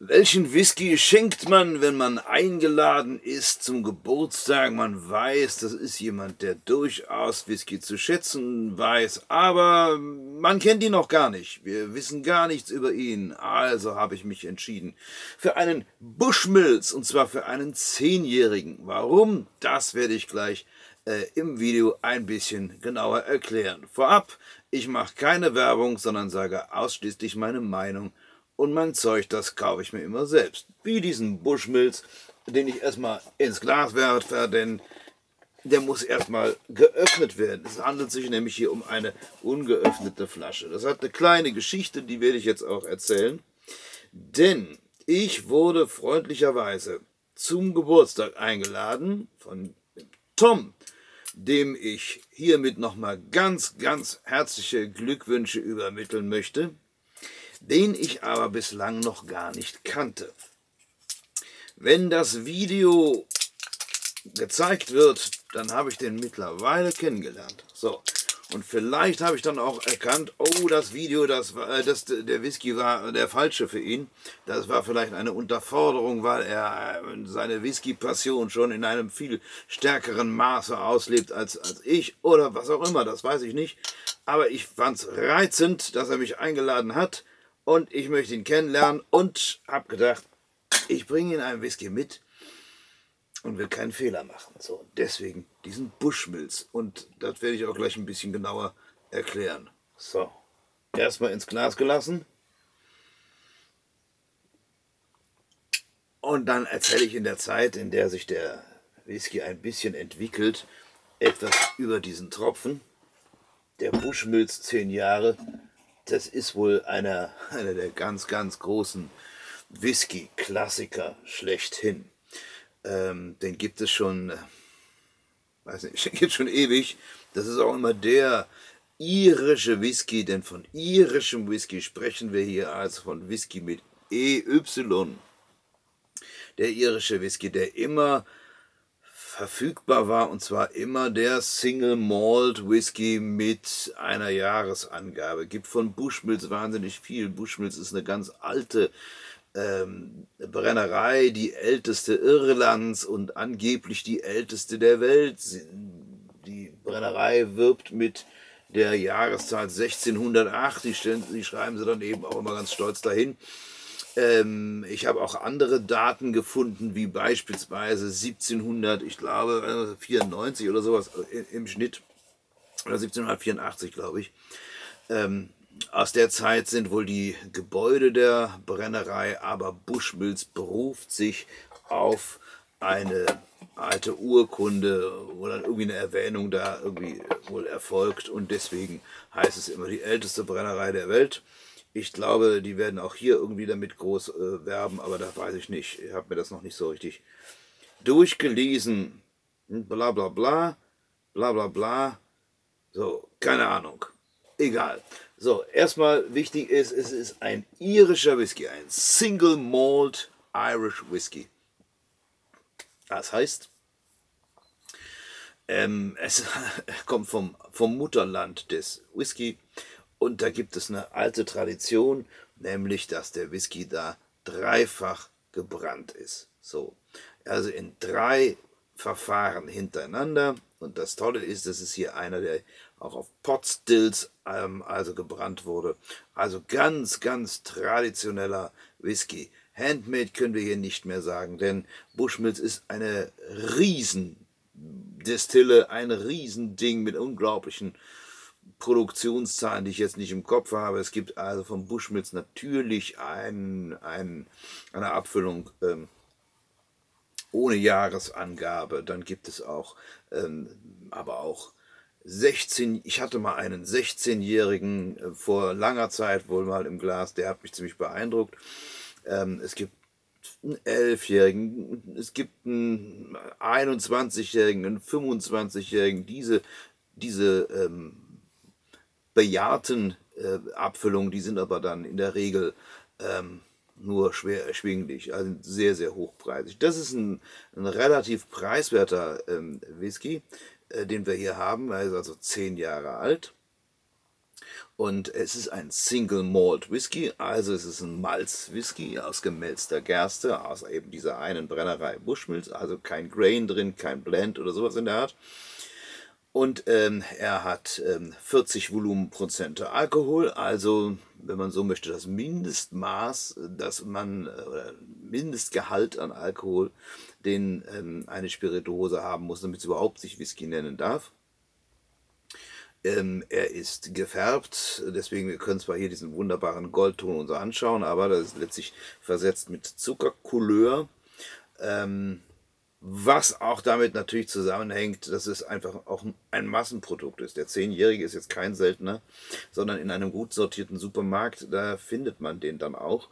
Welchen Whisky schenkt man, wenn man eingeladen ist zum Geburtstag? Man weiß, das ist jemand, der durchaus Whisky zu schätzen weiß, aber man kennt ihn noch gar nicht. Wir wissen gar nichts über ihn. Also habe ich mich entschieden für einen Bushmills, und zwar für einen 10-Jährigen. Warum? Das werde ich gleich im Video ein bisschen genauer erklären. Vorab, ich mache keine Werbung, sondern sage ausschließlich meine Meinung. Und mein Zeug, das kaufe ich mir immer selbst. Wie diesen Bushmills, den ich erstmal ins Glas werfe, denn der muss erstmal geöffnet werden. Es handelt sich nämlich hier um eine ungeöffnete Flasche. Das hat eine kleine Geschichte, die werde ich jetzt auch erzählen. Denn ich wurde freundlicherweise zum Geburtstag eingeladen von Tom, dem ich hiermit nochmal ganz, ganz herzliche Glückwünsche übermitteln möchte, den ich aber bislang noch gar nicht kannte. Wenn das Video gezeigt wird, dann habe ich den mittlerweile kennengelernt. So, und vielleicht habe ich dann auch erkannt, oh, das Video, der Whisky war der falsche für ihn. Das war vielleicht eine Unterforderung, weil er seine Whisky-Passion schon in einem viel stärkeren Maße auslebt als ich oder was auch immer, das weiß ich nicht. Aber ich fand es reizend, dass er mich eingeladen hat. Und ich möchte ihn kennenlernen und habe gedacht, ich bringe ihn einen Whisky mit und will keinen Fehler machen. So, deswegen diesen Bushmills. Und das werde ich auch gleich ein bisschen genauer erklären. So, erstmal ins Glas gelassen. Und dann erzähle ich in der Zeit, in der sich der Whisky ein bisschen entwickelt, etwas über diesen Tropfen. Der Bushmills 10 Jahre. Das ist wohl einer der ganz, ganz großen Whisky-Klassiker schlechthin. Den gibt es schon, weiß nicht, gibt schon ewig. Das ist auch immer der irische Whisky, denn von irischem Whisky sprechen wir hier als von Whisky mit EY. Der irische Whisky, der immer verfügbar war, und zwar immer der Single Malt Whisky mit einer Jahresangabe. Gibt von Bushmills wahnsinnig viel. Bushmills ist eine ganz alte Brennerei, die älteste Irlands und angeblich die älteste der Welt. Die Brennerei wirbt mit der Jahreszahl 1608, die schreiben sie dann eben auch immer ganz stolz dahin. Ich habe auch andere Daten gefunden, wie beispielsweise 1700, ich glaube 94 oder sowas im Schnitt, oder 1784, glaube ich. Aus der Zeit sind wohl die Gebäude der Brennerei, aber Bushmills beruft sich auf eine alte Urkunde, wo dann irgendwie eine Erwähnung da irgendwie wohl erfolgt, und deswegen heißt es immer die älteste Brennerei der Welt. Ich glaube, die werden auch hier irgendwie damit groß werben, aber da weiß ich nicht. Ich habe mir das noch nicht so richtig durchgelesen. Bla bla bla, bla bla bla. So, keine Ahnung. Egal. So, erstmal wichtig ist, es ist ein irischer Whisky, ein Single Malt Irish Whisky. Das heißt, es kommt vom Mutterland des Whisky. Und da gibt es eine alte Tradition, nämlich, dass der Whisky da dreifach gebrannt ist. So, also in 3 Verfahren hintereinander. Und das Tolle ist, das ist hier einer, der auch auf Potstills also gebrannt wurde. Also ganz, ganz traditioneller Whisky. Handmade können wir hier nicht mehr sagen, denn Bushmills ist eine Riesendestille, ein Riesending mit unglaublichen Produktionszahlen, die ich jetzt nicht im Kopf habe. Es gibt also von Bushmills natürlich eine Abfüllung ohne Jahresangabe. Dann gibt es auch, aber auch 16, ich hatte mal einen 16-Jährigen vor langer Zeit wohl mal im Glas, der hat mich ziemlich beeindruckt. Es gibt einen 11-Jährigen, es gibt einen 21-Jährigen, einen 25-Jährigen, diese bejahrten Abfüllungen, die sind aber dann in der Regel nur schwer erschwinglich, also sehr, sehr hochpreisig. Das ist ein relativ preiswerter Whisky, den wir hier haben. Er ist also 10 Jahre alt. Und es ist ein Single Malt Whisky, also es ist ein Malz-Whisky aus gemälzter Gerste, aus eben dieser einen Brennerei Bushmills, also kein Grain drin, kein Blend oder sowas in der Art. Und er hat 40 Volumenprozente Alkohol, also wenn man so möchte, das Mindestmaß, das man, oder Mindestgehalt an Alkohol, den eine Spirituose haben muss, damit sie überhaupt sich Whisky nennen darf. Er ist gefärbt, deswegen, wir können zwar hier diesen wunderbaren Goldton uns anschauen, aber das ist letztlich versetzt mit Zuckercouleur, was auch damit natürlich zusammenhängt, dass es einfach auch ein Massenprodukt ist. Der 10-Jährige ist jetzt kein seltener, sondern in einem gut sortierten Supermarkt, da findet man den dann auch.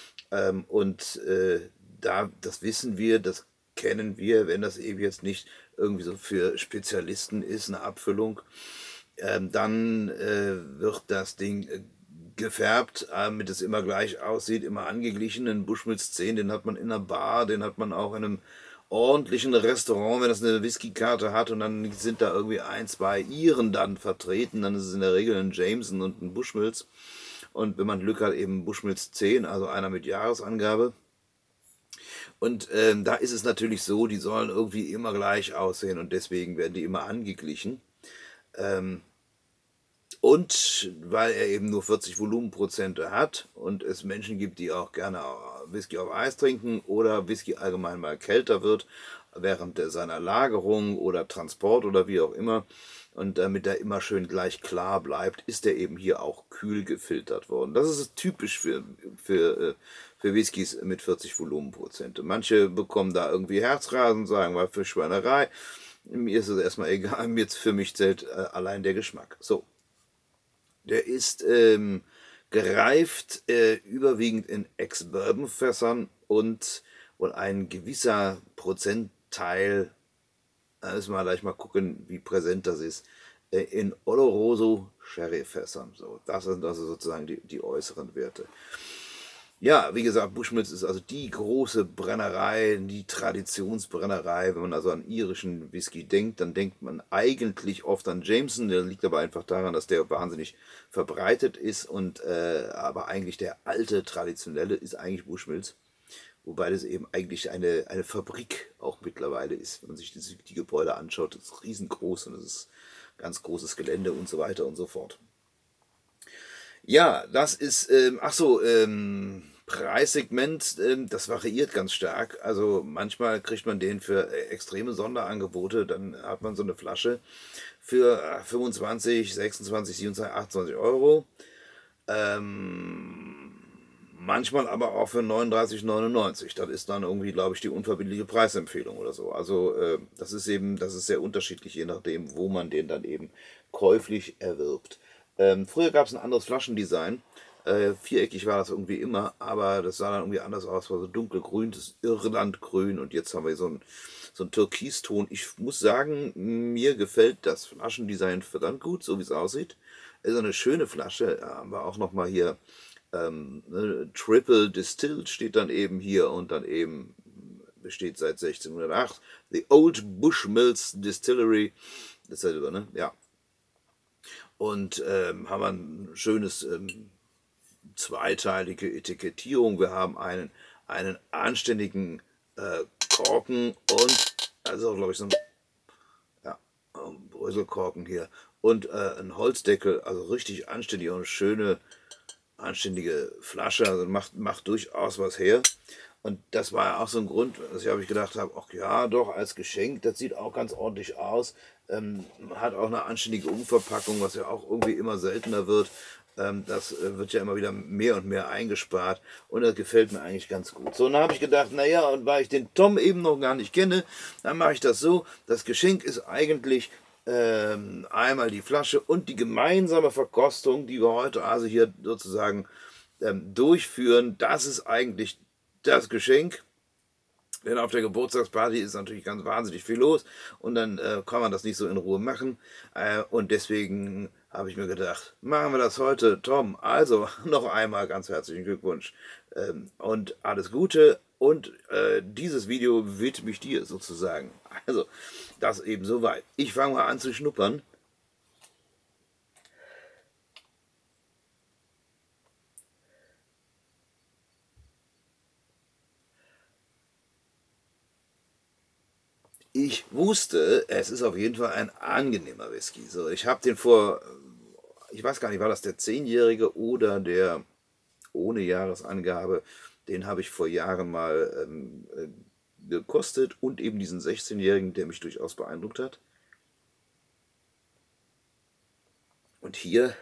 Das wissen wir, das kennen wir, wenn das eben jetzt nicht irgendwie so für Spezialisten ist, eine Abfüllung, dann wird das Ding gefärbt, damit es immer gleich aussieht, immer angeglichen. Den Bushmills 10, den hat man in einer Bar, den hat man auch in einem ordentlichen Restaurant, wenn das eine Whiskykarte hat und dann sind da irgendwie 1, 2 Iren dann vertreten, dann ist es in der Regel ein Jameson und ein Bushmills. Und wenn man Glück hat, eben Bushmills 10, also einer mit Jahresangabe. Und da ist es natürlich so, die sollen irgendwie immer gleich aussehen und deswegen werden die immer angeglichen. Und weil er eben nur 40 Volumenprozente hat und es Menschen gibt, die auch gerne Whisky auf Eis trinken oder Whisky allgemein mal kälter wird, während seiner Lagerung oder Transport oder wie auch immer, und damit er immer schön gleich klar bleibt, ist er eben hier auch kühl gefiltert worden. Das ist typisch für Whiskys mit 40 Volumenprozente. Manche bekommen da irgendwie Herzrasen, sagen wir für Schweinerei. Mir ist es erstmal egal, für mich zählt allein der Geschmack. So, der ist gereift überwiegend in Ex-Bourbon-Fässern und ein gewisser Prozentteil, da müssen wir gleich mal gucken, wie präsent das ist, in Oloroso Sherry-Fässern. So, das sind also sozusagen die äußeren Werte. Ja, wie gesagt, Bushmills ist also die große Brennerei, die Traditionsbrennerei. Wenn man also an irischen Whisky denkt, dann denkt man eigentlich oft an Jameson. Der liegt aber einfach daran, dass der wahnsinnig verbreitet ist. Aber eigentlich der alte, traditionelle ist eigentlich Bushmills. Wobei das eben eigentlich eine Fabrik auch mittlerweile ist. Wenn man sich die Gebäude anschaut, das ist riesengroß und es ist ganz großes Gelände und so weiter und so fort. Ja, das ist, Preissegment, das variiert ganz stark. Also manchmal kriegt man den für extreme Sonderangebote, dann hat man so eine Flasche für 25, 26, 27, 28 Euro. Manchmal aber auch für 39,99. Das ist dann irgendwie, glaube ich, die unverbindliche Preisempfehlung oder so. Also das ist sehr unterschiedlich, je nachdem, wo man den dann eben käuflich erwirbt. Früher gab es ein anderes Flaschendesign. Viereckig war das irgendwie immer, aber das sah dann irgendwie anders aus. War so dunkelgrün, das Irlandgrün, und jetzt haben wir so ein Türkiston. Ich muss sagen, mir gefällt das Flaschendesign verdammt gut, so wie es aussieht. Ist eine schöne Flasche. Haben wir auch nochmal hier Triple Distilled steht dann eben hier und dann eben besteht seit 1608. The Old Bushmills Distillery. Dasselbe, ne? Ja. Und haben wir ein schönes zweiteilige Etikettierung. Wir haben einen anständigen Korken und, also glaube ich, so ein Bröselkorken hier und ein Holzdeckel, also richtig anständig und eine schöne, anständige Flasche, also macht durchaus was her. Und das war ja auch so ein Grund, dass ich gedacht habe, ach ja, doch, als Geschenk, das sieht auch ganz ordentlich aus, hat auch eine anständige Umverpackung, was ja auch irgendwie immer seltener wird. Das wird ja immer wieder mehr und mehr eingespart und das gefällt mir eigentlich ganz gut. So, und dann habe ich gedacht, naja, und weil ich den Tom eben noch gar nicht kenne, dann mache ich das so. Das Geschenk ist eigentlich einmal die Flasche und die gemeinsame Verkostung, die wir heute also hier sozusagen durchführen. Das ist eigentlich das Geschenk. Denn auf der Geburtstagsparty ist natürlich ganz wahnsinnig viel los und dann kann man das nicht so in Ruhe machen. Und deswegen habe ich mir gedacht, machen wir das heute, Tom. Also noch einmal ganz herzlichen Glückwunsch und alles Gute. Und dieses Video widme ich dir sozusagen. Also das eben soweit. Ich fange mal an zu schnuppern. Ich wusste, es ist auf jeden Fall ein angenehmer Whisky. So, ich habe den vor, ich weiß gar nicht, war das der 10-jährige oder der ohne Jahresangabe? Den habe ich vor Jahren mal gekostet und eben diesen 16-jährigen, der mich durchaus beeindruckt hat. Und hier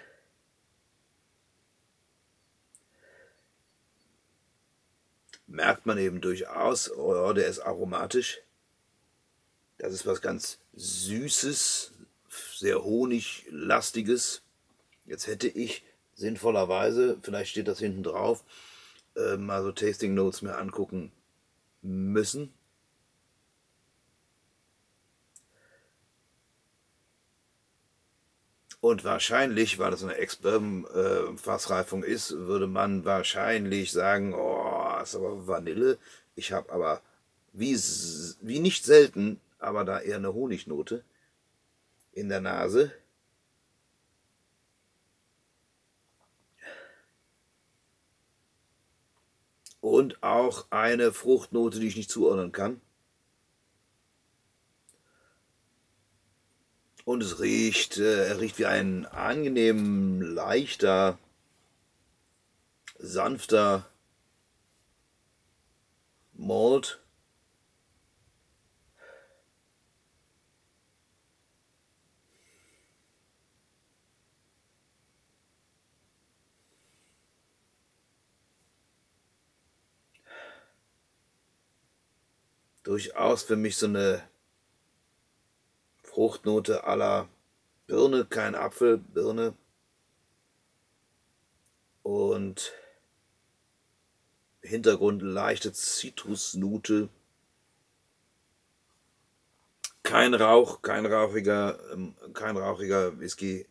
merkt man eben durchaus, oh, der ist aromatisch. Das ist was ganz Süßes, sehr Honiglastiges. Jetzt hätte ich sinnvollerweise, vielleicht steht das hinten drauf, mal so Tasting Notes mir angucken müssen. Und wahrscheinlich, weil das eine Ex-Bourbon-Fassreifung ist, würde man wahrscheinlich sagen, oh, ist aber Vanille. Ich habe aber, wie nicht selten, aber da eher eine Honignote in der Nase. Und auch eine Fruchtnote, die ich nicht zuordnen kann. Und er riecht wie ein angenehm leichter, sanfter Malt. Durchaus für mich so eine Fruchtnote à la Birne, kein Apfel, Birne. Und Hintergrund leichte Zitrusnote. Kein Rauch, kein rauchiger Whisky.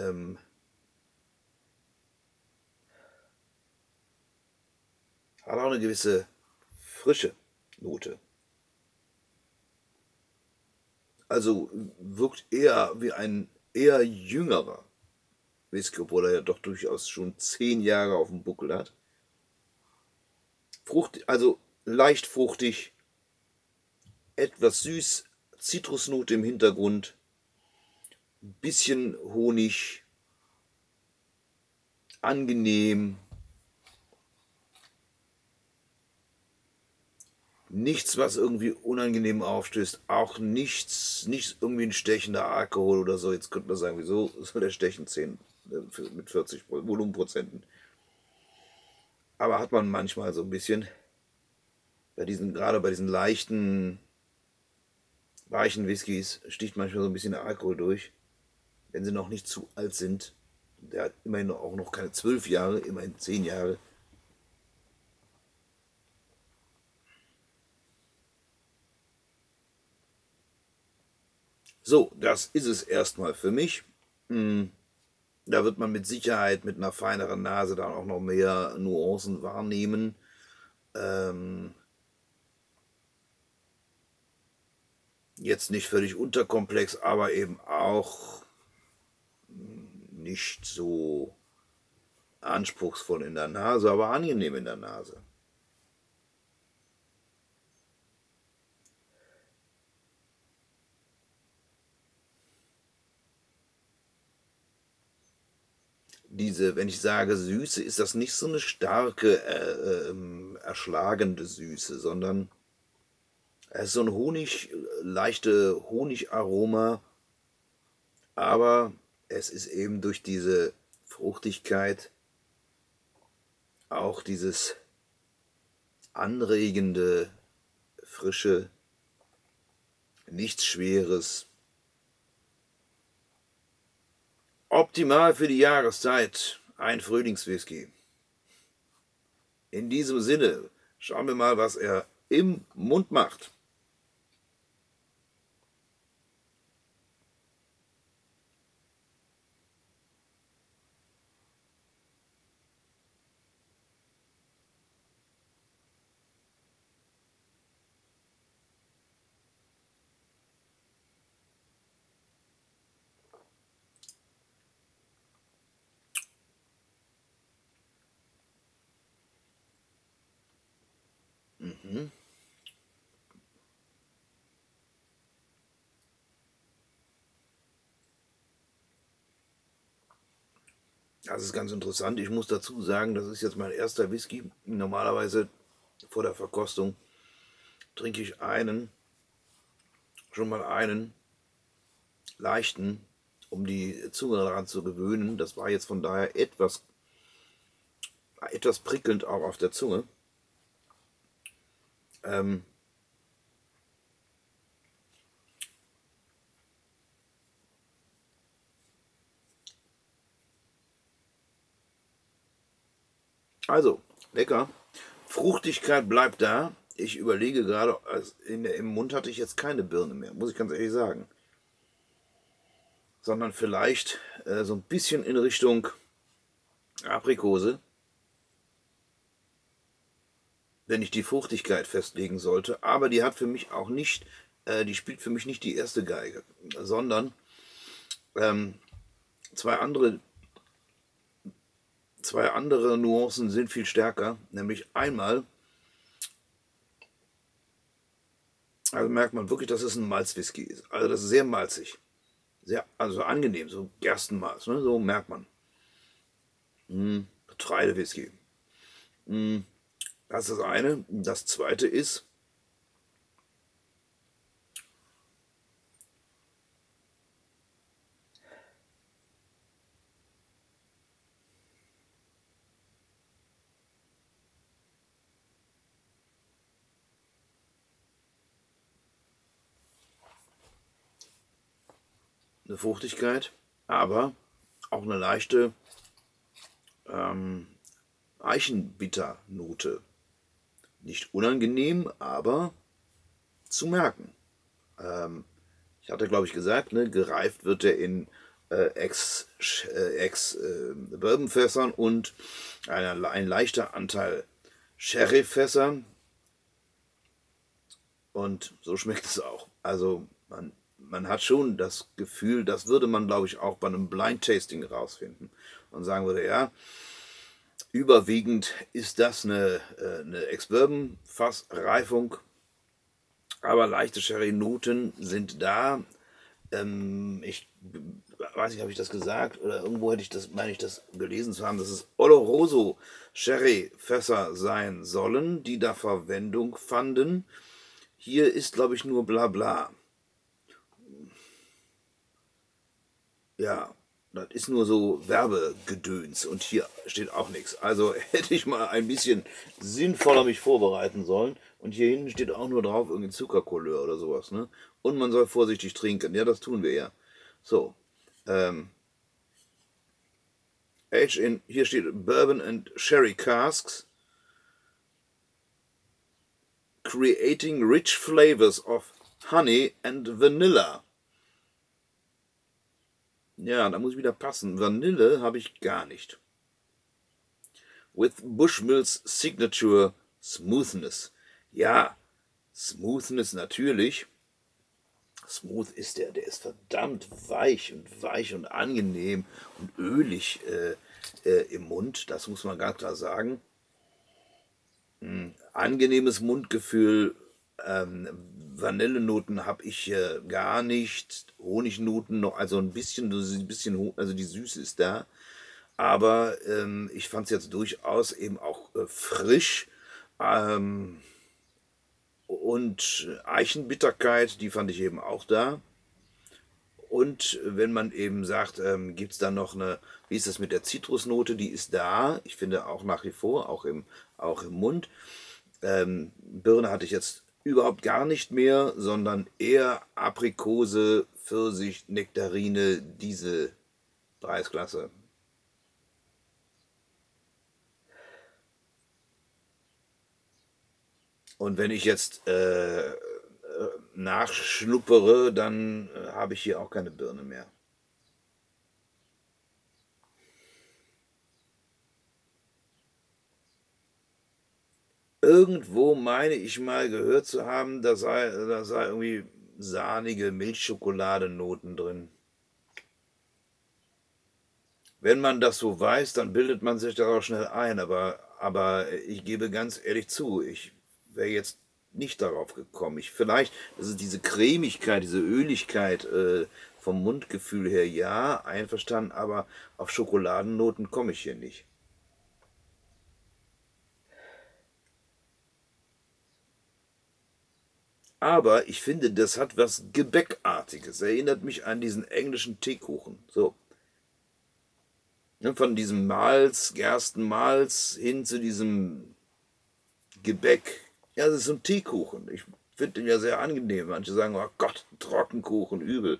Hat auch eine gewisse frische Note. Also wirkt eher wie ein eher jüngerer Whisky, obwohl er ja doch durchaus schon 10 Jahre auf dem Buckel hat. Also leicht fruchtig, etwas süß, Zitrusnote im Hintergrund, bisschen Honig, angenehm. Nichts, was irgendwie unangenehm aufstößt. Auch nicht irgendwie ein stechender Alkohol oder so. Jetzt könnte man sagen, wieso soll der stechen 10 mit 40 Volumenprozenten? Aber hat man manchmal so ein bisschen gerade bei diesen leichten, weichen Whiskys sticht manchmal so ein bisschen der Alkohol durch, wenn sie noch nicht zu alt sind. Der hat immerhin auch noch keine 12 Jahre, immerhin 10 Jahre. So, das ist es erstmal für mich. Da wird man mit Sicherheit mit einer feineren Nase dann auch noch mehr Nuancen wahrnehmen. Jetzt nicht völlig unterkomplex, aber eben auch nicht so anspruchsvoll in der Nase, aber angenehm in der Nase. Wenn ich sage Süße, ist das nicht so eine starke, erschlagende Süße, sondern es ist so ein leichte Honigaroma, aber es ist eben durch diese Fruchtigkeit auch dieses anregende, frische, nichts Schweres. Optimal für die Jahreszeit, ein Frühlingswhisky. In diesem Sinne, schauen wir mal, was er im Mund macht. Das ist ganz interessant. Ich muss dazu sagen, das ist jetzt mein erster Whisky. Normalerweise vor der Verkostung trinke ich schon mal einen leichten, um die Zunge daran zu gewöhnen. Das war jetzt von daher etwas prickelnd auch auf der Zunge. Also, lecker. Fruchtigkeit bleibt da. Ich überlege gerade, im Mund hatte ich jetzt keine Birne mehr, muss ich ganz ehrlich sagen. Sondern vielleicht so ein bisschen in Richtung Aprikose, wenn ich die Fruchtigkeit festlegen sollte. Aber die hat für mich auch nicht, die spielt für mich nicht die erste Geige, sondern zwei andere Nuancen sind viel stärker. Nämlich einmal, also merkt man wirklich, dass es ein Malzwhisky ist. Also das ist sehr malzig. Sehr, also angenehm, so Gerstenmalz, ne? So merkt man. Getreidewhisky. Das ist das eine. Das zweite ist, eine Fruchtigkeit, aber auch eine leichte Eichenbitternote. Nicht unangenehm, aber zu merken. Ich hatte, glaube ich, gesagt, ne, gereift wird er in Ex-Bourbonfässern und ein leichter Anteil Sherryfässern. Und so schmeckt es auch. Also man hat schon das Gefühl, das würde man, glaube ich, auch bei einem Blind Tasting rausfinden und sagen würde, ja, überwiegend ist das eine Ex-Bourbon-Fassreifung, aber leichte Sherry-Noten sind da. Ich weiß nicht, habe ich das gesagt oder irgendwo hätte ich das, meine ich das gelesen zu haben, dass es Oloroso Sherry-Fässer sein sollen, die da Verwendung fanden. Hier ist, glaube ich, nur Blabla. Ja, das ist nur so Werbegedöns und hier steht auch nichts. Also hätte ich mal ein bisschen sinnvoller mich vorbereiten sollen. Und hier hinten steht auch nur drauf irgendein Zuckercouleur oder sowas, ne? Und man soll vorsichtig trinken. Ja, das tun wir ja. So. Hier steht Bourbon and Sherry Casks. Creating rich flavors of honey and vanilla. Ja, da muss ich wieder passen. Vanille habe ich gar nicht. With Bushmills Signature Smoothness. Ja, Smoothness natürlich. Smooth ist der ist verdammt weich und angenehm und ölig im Mund. Das muss man ganz klar sagen. Angenehmes Mundgefühl. Vanillenoten habe ich gar nicht. Honignoten noch, also ein bisschen, also die Süße ist da. Aber ich fand es jetzt durchaus eben auch frisch. Und Eichenbitterkeit, die fand ich eben auch da. Und wenn man eben sagt, gibt es dann noch eine, wie ist das mit der Zitrusnote, die ist da. Ich finde auch nach wie vor, auch im Mund. Birne hatte ich jetzt überhaupt gar nicht mehr, sondern eher Aprikose, Pfirsich, Nektarine, diese Preisklasse. Und wenn ich jetzt nachschnuppere, dann habe ich hier auch keine Birne mehr. Irgendwo meine ich mal gehört zu haben, da sei irgendwie sahnige Milchschokoladenoten drin. Wenn man das so weiß, dann bildet man sich das auch schnell ein, aber ich gebe ganz ehrlich zu, ich wäre jetzt nicht darauf gekommen. Das ist diese Cremigkeit, diese Öligkeit vom Mundgefühl her ja, einverstanden, aber auf Schokoladennoten komme ich hier nicht. Aber ich finde, das hat was Gebäckartiges. Erinnert mich an diesen englischen Teekuchen. So. Ne, von diesem Malz, Gerstenmalz hin zu diesem Gebäck. Ja, das ist so ein Teekuchen. Ich finde den ja sehr angenehm. Manche sagen, oh Gott, Trockenkuchen, übel.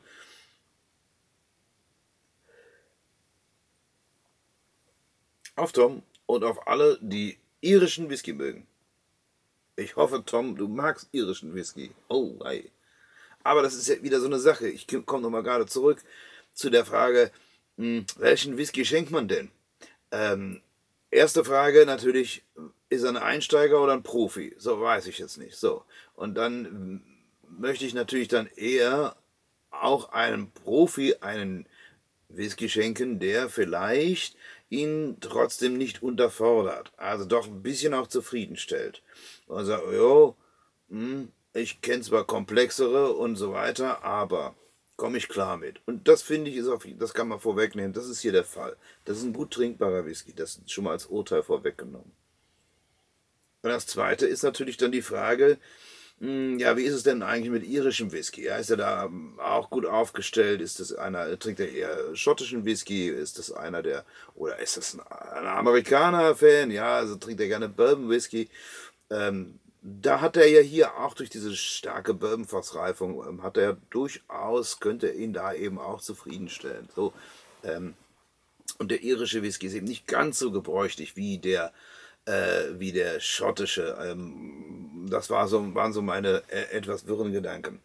Auf Tom und auf alle, die irischen Whisky mögen. Ich hoffe, Tom, du magst irischen Whisky. Oh, ei. Aber das ist ja wieder so eine Sache. Ich komme nochmal gerade zurück zu der Frage, welchen Whisky schenkt man denn? Erste Frage natürlich, ist er ein Einsteiger oder ein Profi? So weiß ich jetzt nicht. So. Und dann möchte ich natürlich dann eher auch einem Profi einen Whisky schenken, der vielleicht ihn trotzdem nicht unterfordert. Also doch ein bisschen auch zufriedenstellt. Und sagt, jo, ich kenne zwar komplexere und so weiter, aber komme ich klar mit. Und das finde ich, das kann man vorwegnehmen, das ist hier der Fall. Das ist ein gut trinkbarer Whisky, das ist schon mal als Urteil vorweggenommen. Und das Zweite ist natürlich dann die Frage, ja, wie ist es denn eigentlich mit irischem Whisky? Ja, ist er da auch gut aufgestellt? Ist das einer, trinkt er eher schottischen Whisky? Ist das einer der, oder ist das ein Amerikaner-Fan? Ja, also trinkt er gerne Bourbon Whisky? Da hat er ja hier auch durch diese starke Bourbonfassreifung, hat er durchaus, könnte er ihn da eben auch zufriedenstellen. So, und der irische Whisky ist eben nicht ganz so gebräuchlich wie der schottische. Das waren so meine etwas wirren Gedanken.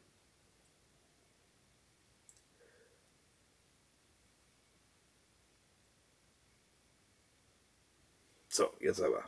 So, jetzt aber.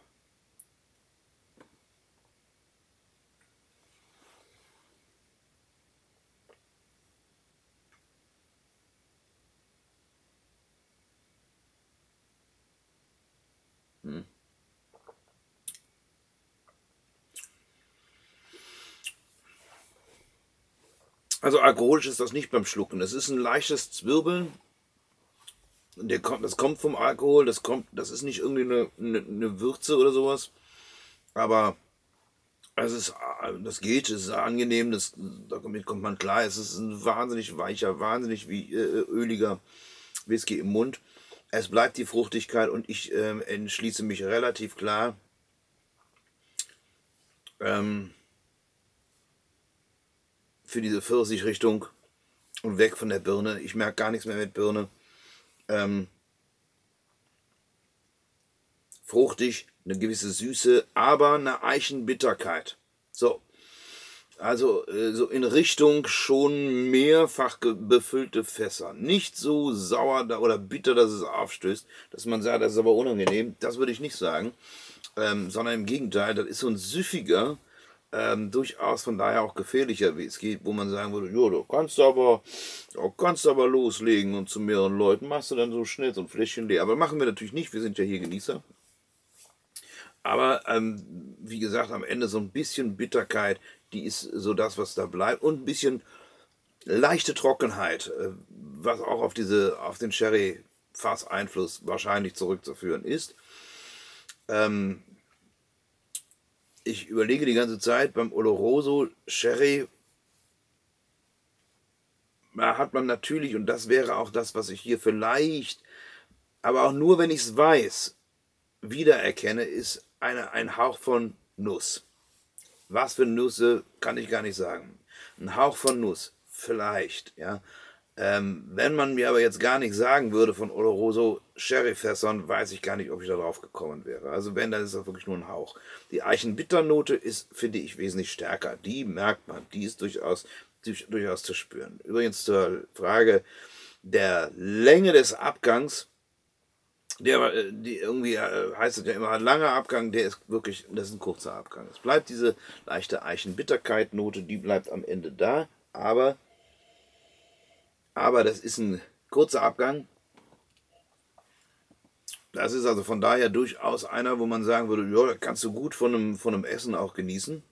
Also alkoholisch ist das nicht beim Schlucken. Es ist ein leichtes Zwirbeln. Das kommt vom Alkohol, das ist nicht irgendwie eine Würze oder sowas. Aber das geht, es ist angenehm, damit kommt man klar. Es ist ein wahnsinnig weicher, wahnsinnig öliger Whisky im Mund. Es bleibt die Fruchtigkeit und ich entschließe mich relativ klar, für diese Pfirsich-Richtung und weg von der Birne. Ich merke gar nichts mehr mit Birne. Fruchtig, eine gewisse Süße, aber eine Eichenbitterkeit. So, also so in Richtung schon mehrfach befüllte Fässer. Nicht so sauer oder bitter, dass es aufstößt, dass man sagt, das ist aber unangenehm. Das würde ich nicht sagen, sondern im Gegenteil, das ist so ein süffiger, durchaus von daher auch gefährlicher Whisky, wo man sagen würde, jo, du kannst aber loslegen und zu mehreren Leuten machst du dann so schnell so ein Fläschchen leer. Aber machen wir natürlich nicht, wir sind ja hier Genießer. Aber wie gesagt, am Ende so ein bisschen Bitterkeit, die ist so das, was da bleibt. Und ein bisschen leichte Trockenheit, was auch auf den Sherry-Fass-Einfluss wahrscheinlich zurückzuführen ist. Ich überlege die ganze Zeit beim Oloroso Sherry, da hat man natürlich, und das wäre auch das, was ich hier vielleicht, aber auch nur, wenn ich es weiß, wiedererkenne, ist ein Hauch von Nuss. Was für Nüsse, kann ich gar nicht sagen. Ein Hauch von Nuss, vielleicht, ja. Wenn man mir aber jetzt gar nicht sagen würde von Oloroso Sherryfässern, weiß ich gar nicht, ob ich da drauf gekommen wäre. Also wenn, dann ist das wirklich nur ein Hauch. Die Eichenbitternote ist, finde ich, wesentlich stärker. Die merkt man, die ist durchaus zu spüren. Übrigens zur Frage der Länge des Abgangs, die irgendwie heißt es ja immer langer Abgang, das ist ein kurzer Abgang. Es bleibt diese leichte Eichenbitterkeit-Note, die bleibt am Ende da, aber das ist ein kurzer Abgang. Das ist also von daher durchaus einer, wo man sagen würde, ja, da kannst du gut von einem Essen auch genießen.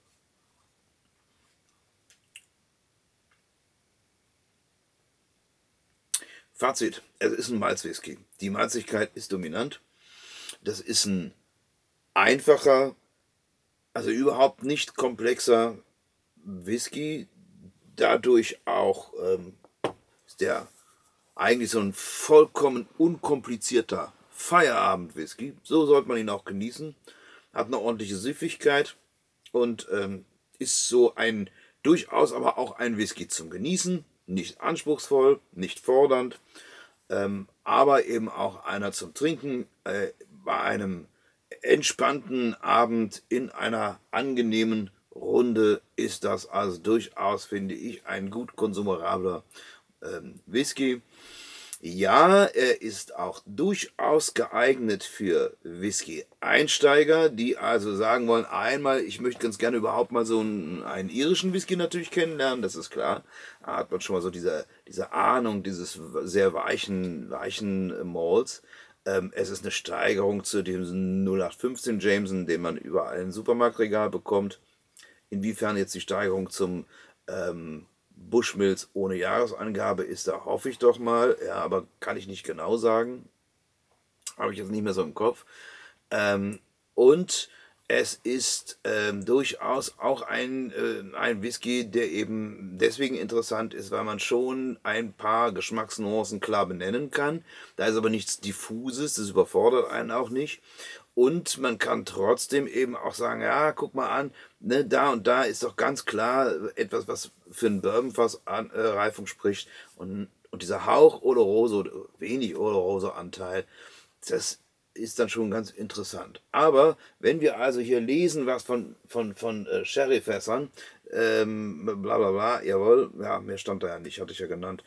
Fazit, es ist ein Malzwhisky. Die Malzigkeit ist dominant. Das ist ein einfacher, also überhaupt nicht komplexer Whisky. Dadurch auch ist der eigentlich so ein vollkommen unkomplizierter Feierabend-Whisky. So sollte man ihn auch genießen. Hat eine ordentliche Süffigkeit und ist so ein durchaus aber auch ein Whisky zum Genießen. Nicht anspruchsvoll, nicht fordernd, aber eben auch einer zum Trinken bei einem entspannten Abend in einer angenehmen Runde ist das also durchaus, finde ich, ein gut konsumabler Whisky. Ja, er ist auch durchaus geeignet für Whisky-Einsteiger, die also sagen wollen, einmal, ich möchte ganz gerne überhaupt mal so einen irischen Whisky natürlich kennenlernen, das ist klar. Da hat man schon mal so diese Ahnung dieses sehr weichen Malts. Es ist eine Steigerung zu dem 0815 Jameson, den man überall im Supermarktregal bekommt. Inwiefern jetzt die Steigerung zum Bushmills ohne Jahresangabe ist, da hoffe ich doch mal. Ja, aber kann ich nicht genau sagen. Habe ich jetzt nicht mehr so im Kopf. Und es ist durchaus auch ein Whisky, der eben deswegen interessant ist, weil man schon ein paar Geschmacksnuancen klar benennen kann. Da ist aber nichts Diffuses, das überfordert einen auch nicht. Und man kann trotzdem eben auch sagen, ja, guck mal an, ne, da und da ist doch ganz klar etwas, was für einen Bourbonfass-Reifung spricht. Und dieser Hauch Oloroso, wenig Oloroso-Anteil, das ist dann schon ganz interessant. Aber wenn wir also hier lesen, was von Sherryfässern, bla bla bla, jawohl, ja, mehr stand da ja nicht, hatte ich ja genannt.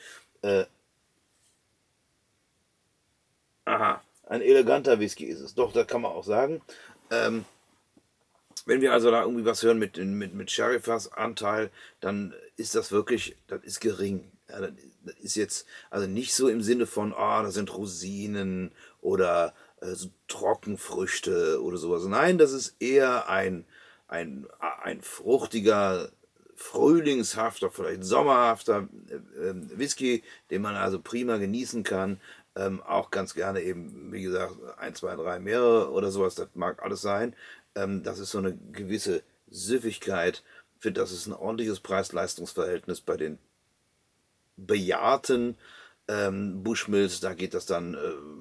Aha, ein eleganter Whisky ist es. Doch, das kann man auch sagen. Wenn wir also da irgendwie was hören mit Sherryfass-Anteil, dann ist das wirklich, das ist gering. Ja, das ist jetzt also nicht so im Sinne von, da sind Rosinen oder so Trockenfrüchte oder sowas. Nein, das ist eher ein fruchtiger, frühlingshafter, vielleicht sommerhafter Whisky, den man also prima genießen kann. Auch ganz gerne eben, wie gesagt, 1, 2, 3, mehrere oder sowas, das mag alles sein. Das ist so eine gewisse Süffigkeit. Ich finde, das ist ein ordentliches Preis-Leistungs-Verhältnis bei den bejahrten Bushmills. Da geht das dann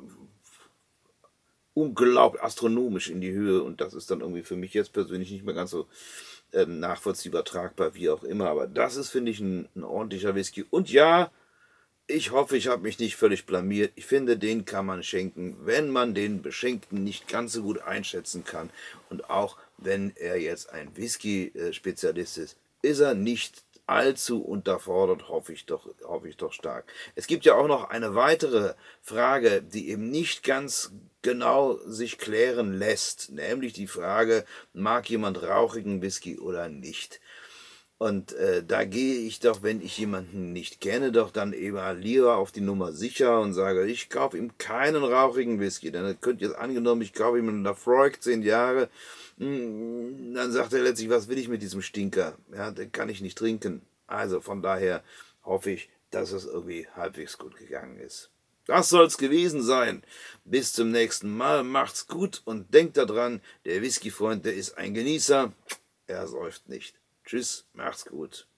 unglaublich astronomisch in die Höhe und das ist dann irgendwie für mich jetzt persönlich nicht mehr ganz so nachvollziehbar, tragbar, wie auch immer. Aber das ist, finde ich, ein ordentlicher Whisky. Und ja, ich hoffe, ich habe mich nicht völlig blamiert. Ich finde, den kann man schenken, wenn man den Beschenkten nicht ganz so gut einschätzen kann. Und auch wenn er jetzt ein Whisky-Spezialist ist, ist er nicht allzu unterfordert, hoffe ich doch stark. Es gibt ja auch noch eine weitere Frage, die eben nicht ganz genau sich klären lässt, nämlich die Frage, mag jemand rauchigen Whisky oder nicht? Und da gehe ich doch, wenn ich jemanden nicht kenne, doch dann eben lieber auf die Nummer sicher und sage, ich kaufe ihm keinen rauchigen Whisky. Denn das könnte jetzt angenommen, ich kaufe ihm einen Lafroig, 10 Jahre, dann sagt er letztlich, was will ich mit diesem Stinker? Ja, den kann ich nicht trinken. Also von daher hoffe ich, dass es irgendwie halbwegs gut gegangen ist. Das soll's gewesen sein. Bis zum nächsten Mal. Macht's gut und denkt daran, der Whisky-Freund, der ist ein Genießer. Er säuft nicht. Tschüss, macht's gut.